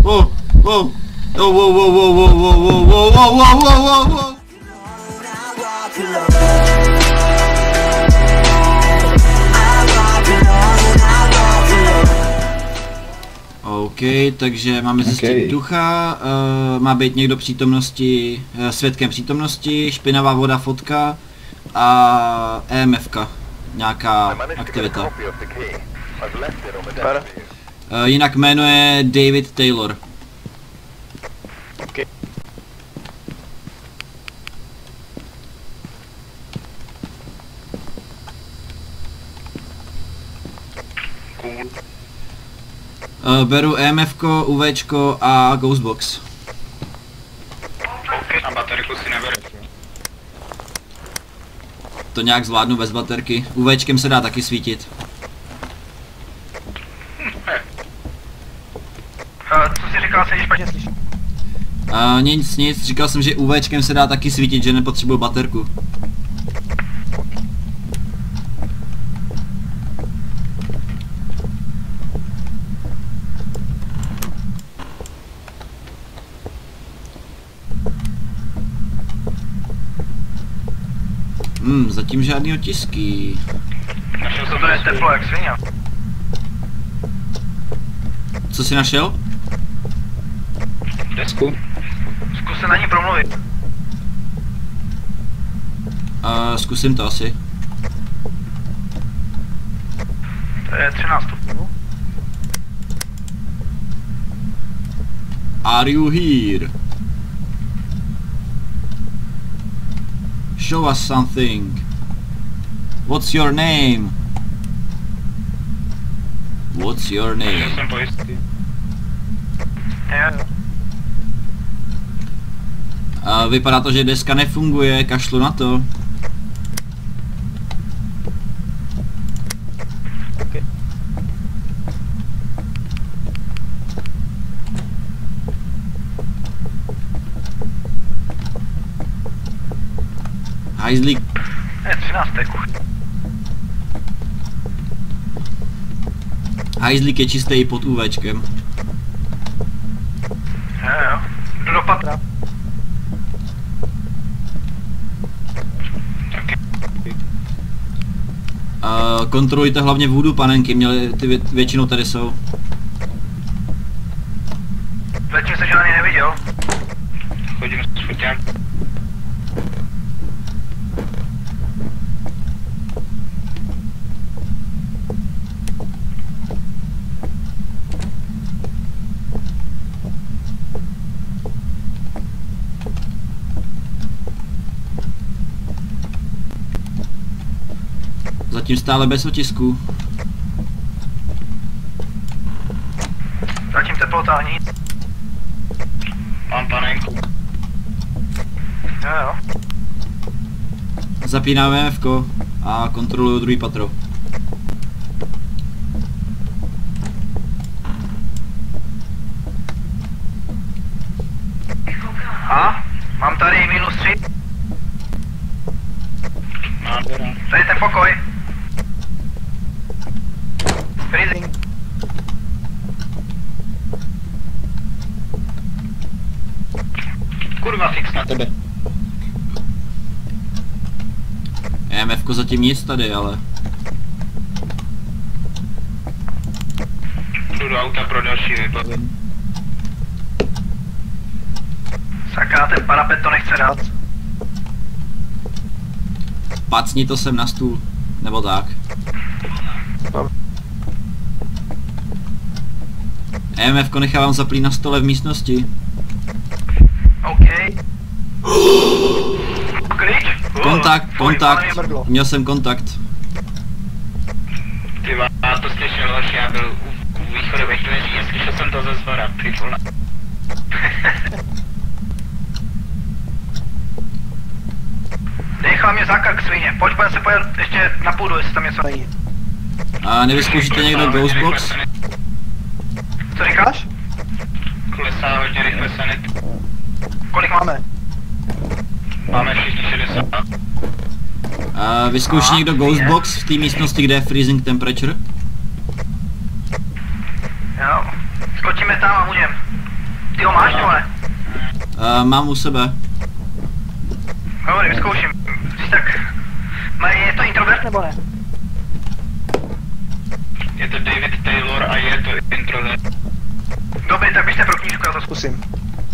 Wow, wow. Oh, wow, wow, wow, wow, wow, wow, wow, wow, wow, wow, wow. OK, takže máme zjistit ducha, má být někdo přítomnosti, svědkem přítomnosti, špinavá voda, fotka a EMFka, nějaká aktivita. Jinak jméno je David Taylor. Okay. Beru EMFko, UVčko a Ghostbox. A baterku si neberu. To nějak zvládnu bez baterky. UVčkem se dá taky svítit. Co jsi říkal, se špatně slyším? Nic, říkal jsem, že UVčkem se dá taky svítit, že nepotřebuji baterku. Zatím žádný otisky. Našel jsem to je teplo jak svině. Co jsi našel? Desku. Zkus se na ní promluvit. Zkusím to asi. To je 13 stupňů. Are you here? Show us something. What's your name? What's your name? Jsem pojistý. Vypadá to, že deska nefunguje, kašlu na to. Okay. Hajzlík. Je 13 teků. Hajzlík je čistý pod UVčkem. Jo. Jdu do patra. Kontrolujte hlavně voodoo panenky, ty většinou tady jsou. Zatím se, že na ně neviděl. Chodím s foťák. Zatím stále bez otisků. Zatím teplota nic. Mám panenku. Jo. Zapínám EMFko a kontroluju druhý patro. A? Mám tady -3. Tady ten pokoj. Freezing. Kurva, fix na tebe. EMFko zatím nic tady, ale... Jdu do auta pro další vybavení. Sakra, ten parapet to nechce dát. Pacni to sem na stůl, nebo tak. EMFko nechávám zaplý na stole v místnosti. OK. Klíč? Kontakt. Měl jsem kontakt. Ty já to slyšel, hoši, já byl u východových dveří a slyšel jsem to ze zvora, ty vole. Nechal mě za krk, svině. Pojď, budeme se pojet ještě na půdu, jestli tam něco není. A nevyzkoušíte někdo Ghostbox? Co říkáš? Klesá hodně rychle sanit. Kolik máme? Máme všichni 60. Vyzkouší někdo Ghostbox v té místnosti, kde je freezing temperature? Jo. Skočíme tam a můžem. Ty ho máš, nebo ne? Mám u sebe. Dobrý, vyzkouším. Jsi tak... Je to introvert nebo ne? Je to David Taylor a je to introvert. Dobrý, tak běžte pro knížku, já to zkusím.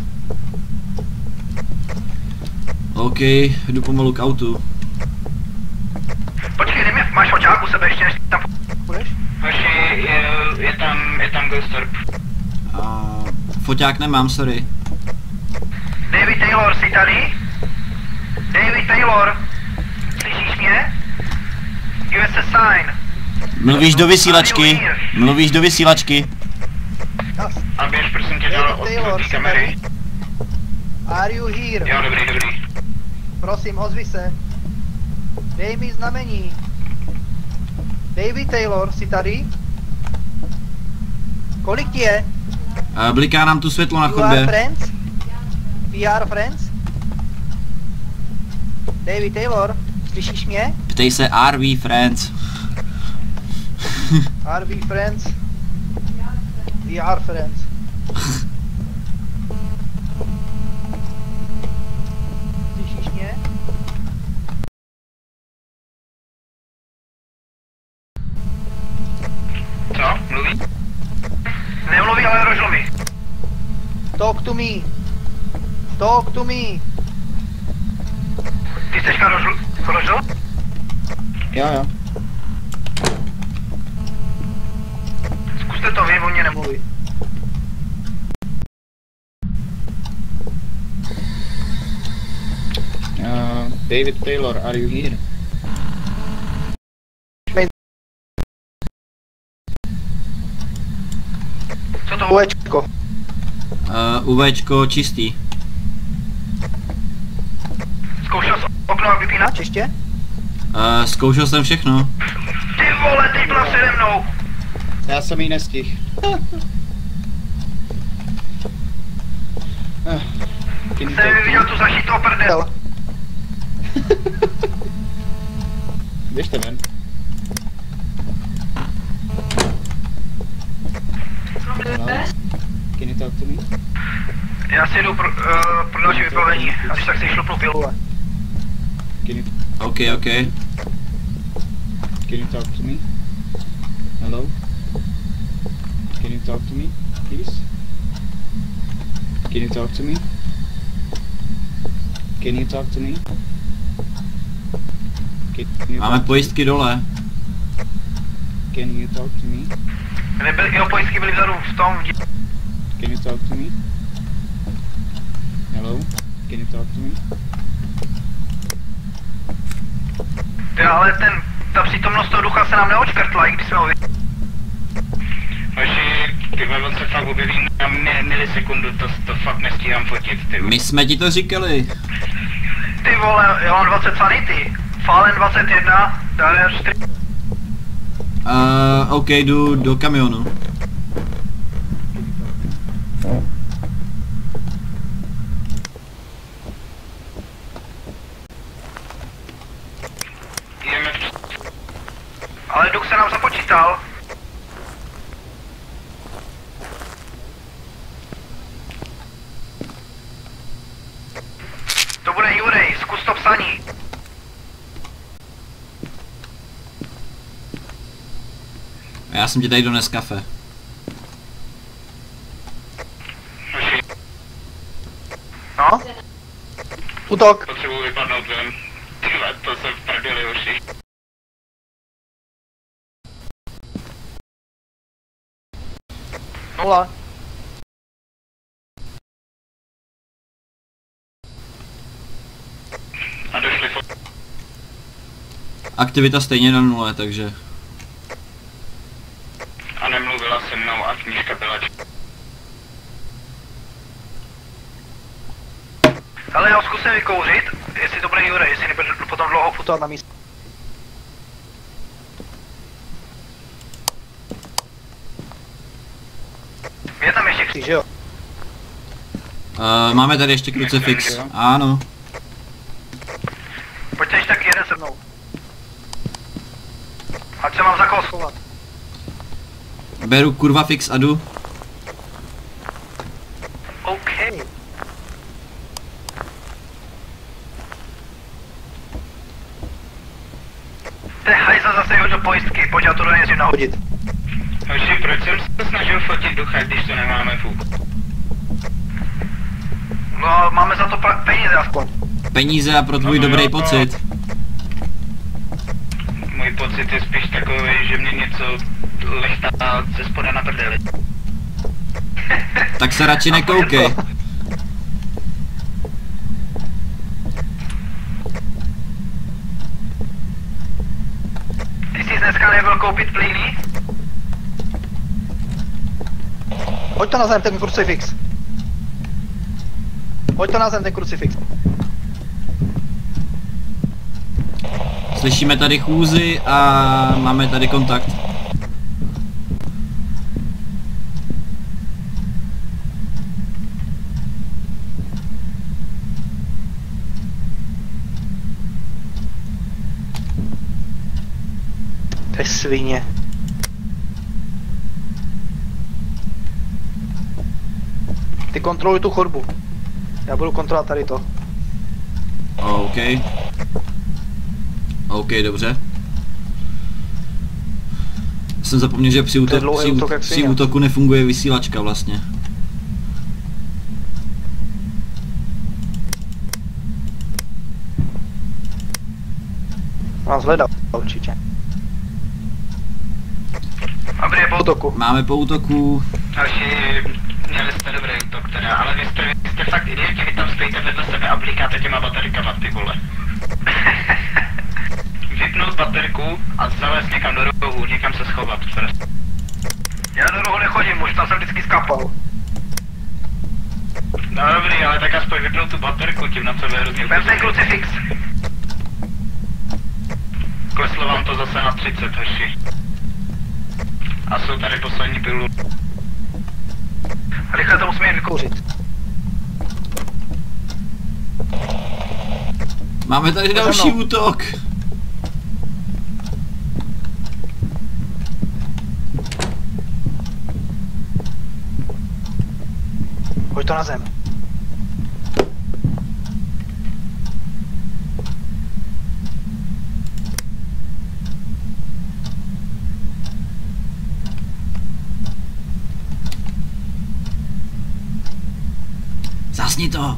OK, jdu pomalu k autu. Počkej, dej mi, máš foťák u sebe ještě, než tam půjdeš? Hoši, je tam Ghost Orb. Foťák nemám, sorry. David Taylor, jsi tady? David Taylor, slyšíš mě? Give us a sign. Mluvíš do vysílačky. Mluvíš do vysílačky. A běž prosím tě dál od té kamery. Are you here? Jo, dobrý. Prosím, ozvi se. Dej mi znamení. David Taylor, jsi tady? Kolik ti je? Bliká nám tu světlo na You are chodbě. friends? We are friends? David Taylor, slyšíš mě? Ptej se, are we friends? Are we friends? We are friends. Slyšíš mě? Co? Mluví? Nemluví, ale rožl mi. Talk to me. Talk to me. Ty jsi teďka rožl? Jo. Zkuste to vy, on mě nemluví. David Taylor, are you here? Co to? Uvečko. UVčko čistý. Zkoušel jsi okno vypínat? Ještě? Zkoušel jsem všechno. Ty vole, teď byla přede mnou. Já jsem jí nestihl. Jsem viděl tu zašitou prdel. Běžte ven. Hello? Can you talk to me? Já si jdu pro další vybavení, a když tak si šlupnu pilu. Can you, OK. can you talk to me? Hello? Can you talk to me, please? Can you talk to me? Can you talk to me? Can you Máme talk to pojistky dole. me? Can you talk to me? Nebyl, jeho pojistky byly vzadu v tom. Can you talk to me? Hello? Can you talk to me? Ale ta přítomnost toho ducha se nám neočkrtla, i když jsme ho Hoši, on se fakt objeví na milisekundu, to fakt nestíhám fotit, ty. My jsme ti to říkali. Ty vole, já mám 20 sanity. Fallen 21, Darius 4. OK, jdu do kamionu. Jdeme Ale duch se nám započítal. To bude Jurej, zkus to psaní. Já jsem ti tady dones kafe. Hoši, No? Útok. potřebuji vypadnout ven. Tyhle, to se v prdeli, hoši. Nula. A došli Aktivita stejně na nule, takže... a nemluvila se mnou a knížka byla Ale já ho zkusím vykouřit, jestli to bude Jurej, jestli nebude potom dlouho Putovat na místo. Je tam ještě Ty, že jo? Máme tady ještě krucifix. Ano. Pojďte ještě tak jeden se mnou. Ať se mám za koho schovat. Beru kurva fix a jdu. OK. To je hajzl, zase hodil pojistky, pojď, já to do něj nahodit. Hoši, proč jsem se snažil fotit ducha, když to nemáme v úkolu? No, máme za to peníze aspoň. Peníze a pro tvůj dobrý pocit. Můj pocit je spíš takový, že mě něco lechtá ze spoda na prdeli. Tak se radši nekoukej. Ty jsi dneska nebyl koupit plíny? Hoď to na zem, ten krucifix. Hoď to na zem, ten krucifix. Slyšíme tady chůzi a máme tady kontakt. To je svině. Ty kontroluj tu chodbu. Já budu kontrolovat tady to. OK. OK, dobře. Jsem zapomněl, že při, To je dlouhý útok jak při svině. útoku nefunguje vysílačka vlastně. Mám zhledat určitě. Dobrý, po Útoku. Máme po útoku. Hoši, měli jste dobrý útok teda, ale vy jste fakt idioti, vy tam stojíte vedle sebe a blikáte těma baterikama, ty vole. Vypnout baterku a zavést někam do rohu, někam se schovat prostě. Já do rohu nechodím, už tam jsem vždycky skapal. No dobrý, ale tak aspoň vypnout tu baterku, tím na sebe hrozně Vem ten upozorňuji. krucifix. Kleslo vám to zase na 30, hoši. A jsou tady poslední pilul. Rychle to musíme jít vykouřit. Máme tady další útok. Hoď to na zem. Zasni to.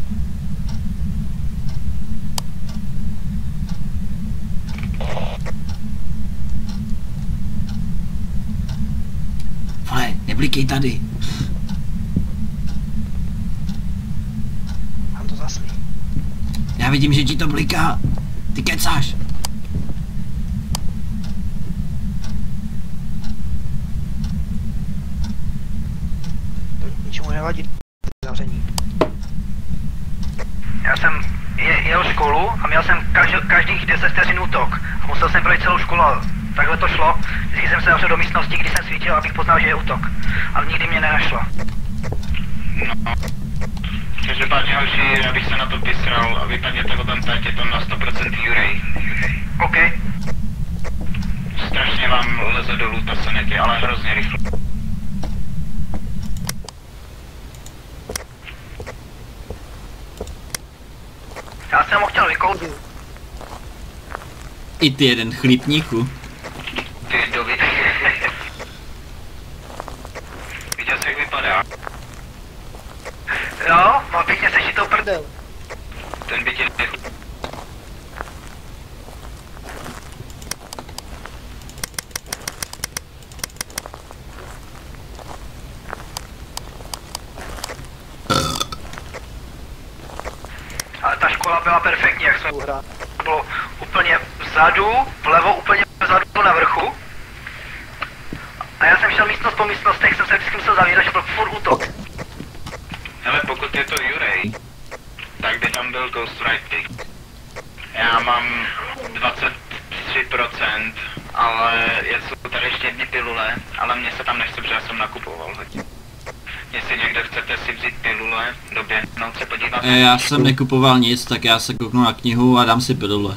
Vole, neblikej tady. Mám to zasný. Já vidím, že ti to bliká. Ty kecáš. To ničemu nevadí. Zavření. Já jsem jel školu a měl jsem každých 10 vteřin útok. A musel jsem projít celou školu. Takhle to šlo. Vždycky jsem se zavřel do místnosti, kdy jsem svítil, abych poznal, že je útok. Ale nikdy mě nenašlo. No. Každopádně hoši, abych se na to vysral a vypadněte o tom teď, je to na 100% Jurej. OK. Strašně vám leze dolů ta sanity, ale hrozně rychle. Já jsem ho chtěl vykouřit. I ty jeden chlípníku. Ty doby. Viděl jsi, jak vypadá? Jo, má pěkně sešitou prdel. Ten by tě nech... Ale ta škola byla perfektní, jak jsme Uhrá. bylo úplně vzadu, vlevo, úplně vzadu na vrchu. A já jsem šel místnost po místnostech, jsem se vždycky musel zavírat, že byl furt útok. Hele, pokud je to Jurej, tak by tam byl Ghostwriting. Já mám 23%, ale jsou tady ještě jedny pilule, ale mně se tam nechce, protože já jsem nakupoval hodně. Jestli někdo chcete si vzít pilule, doběhnout se podívat. Já jsem nekupoval nic, tak já se kouknu na knihu a dám si pilule.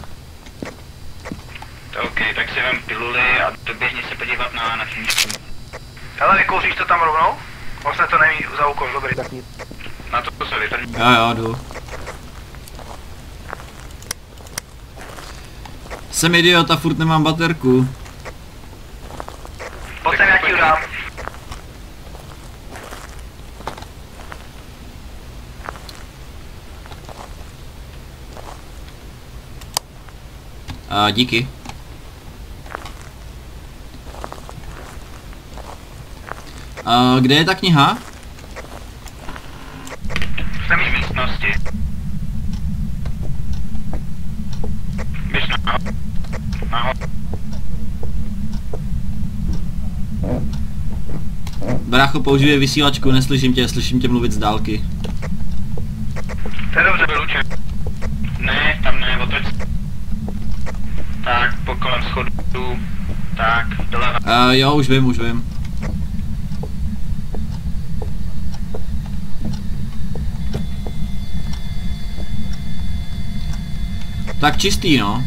OK, tak si vem piluly a doběhni se podívat na knížku. Hele, vykouříš to tam rovnou? Vlastně to není za úkol, dobrý. Tak nic. Na to se vytrň. Jo, jdu. Jsem idiot a furt nemám baterku. Pojď sem, já ti udám. Díky. Kde je ta kniha? Jsem v místnosti. Běž nahoru. Brácho, používej vysílačku, neslyším tě, slyším tě mluvit z dálky. To je dobře, vylučen. Ne, tam ne, otoč. Tak, po kolem schodů. Tak, doleva. Jo, už vím. Tak čistý, no.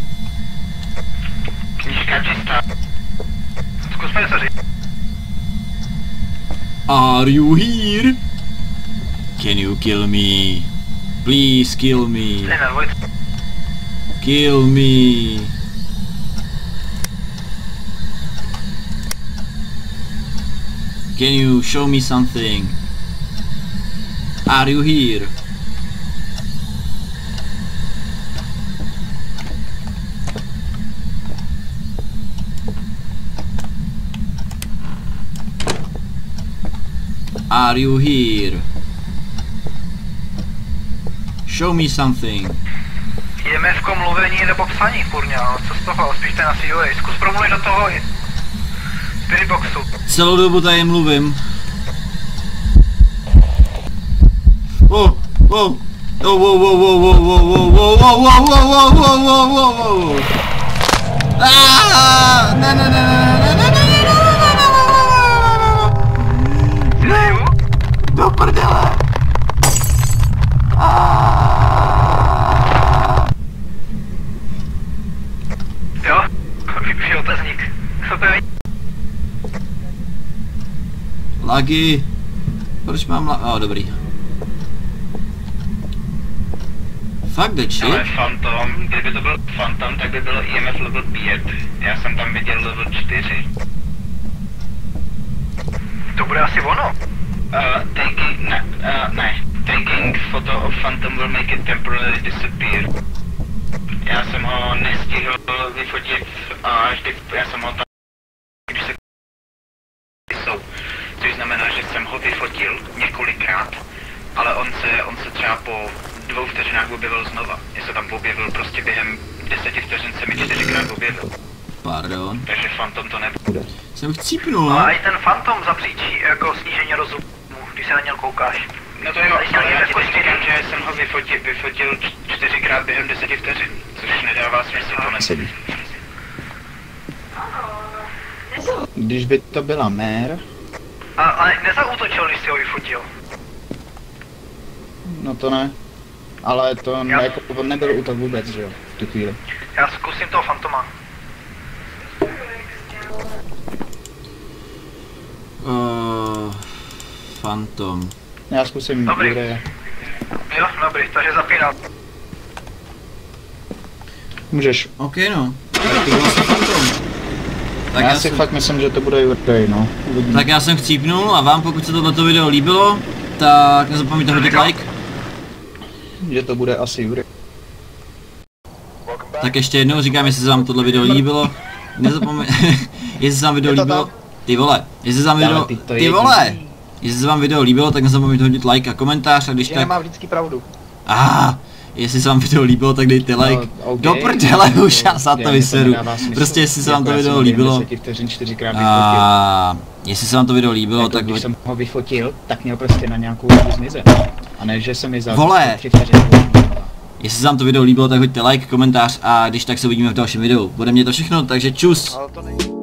Knížka čistá. Zkusme něco říct. Are you here? Can you kill me? Please kill me. Stejné dvojice. Kill me. Can you show me something? Are you here? Are you here? Show me something. Jdeme v mluvení nebo psaní, kurňa, co z toho, spíš ten asi joj. Zkus promluvit do toho spirit boxu. Celou dobu tady mluvím. Oh, oh, oh, oh, oh, oh, oh, oh, oh, oh, oh, oh, oh, oh, oh, oh, oh. Ah, ne, ne, ne, ne, ne, ne, ne. Do prdele! Jo, vypři otazník. Co to je? Lagy. Proč mám dobrý. Fuck that shit. Ale Phantom, kdyby to byl Phantom, tak by bylo EMF level 5. Já jsem tam viděl level 4. To bude asi ono. Taking photo of Phantom will make it temporarily disappear. Já jsem ho nestihl vyfotit a vždy, já jsem ho tam, když se jsou, což znamená, že jsem ho vyfotil několikrát, ale on se třeba po 2 vteřinách objevil znova. Já se tam objevil prostě během 10 vteřin se mi 4krát objevil. Pardon. Takže Phantom to nebude. Jsem chcípnul, A no? i ten Phantom zapříčí jako snížení rozumu, když se na něj koukáš. No to jo, ale já ti teď říkám, že jsem ho vyfotil 4krát během 10 vteřin, což nedává smysl, to nesedí. Když by to byla mér, Ale nezaútočil, když si ho vyfotil. no to ne. Ale to Já- jako, on nebyl útok vůbec, že jo, v tu chvíli. Já zkusím toho Phantoma. Phantom. Já zkusím Dobrý. Jureje. Jo, dobrý, takže zapínal. Můžeš. OK, no. Tak to byl asi Phantom. Tak Já já, si jsem, fakt myslím, že to bude Jurej, no. Uvidíme. tak já jsem chcípnul a vám, pokud se tohleto video líbilo, tak nezapomeňte hodit like. Že to bude asi Jurej. Tak ještě jednou říkám, jestli se vám tohle video líbilo. Nezapomeňte, jestli se vám video Je to líbilo, tam? ty vole, jestli se vám video, Ale to ty je vole, divný. jestli se vám video líbilo, tak nezapomeňte hodit like a komentář a když Že tak, nemá vždycky pravdu. jestli se vám video líbilo, tak dejte like. OK, Do prdele už, já za to mně vyseru. nedává smysl. Prostě jestli se vám Jako to já video jsem ho během líbilo, 10 vteřin 4krát vyfotil. a jestli se vám to video líbilo, Jako, tak když hoď- jsem ho vyfotil, tak měl prostě na nějakou dobu zmizet. A ne, že se mi za Vole! 3 vteřiny. jestli se vám to video líbilo, tak hoďte like, komentář a když tak se uvidíme v dalším videu. Bude mě to všechno, takže čus! Ale to není.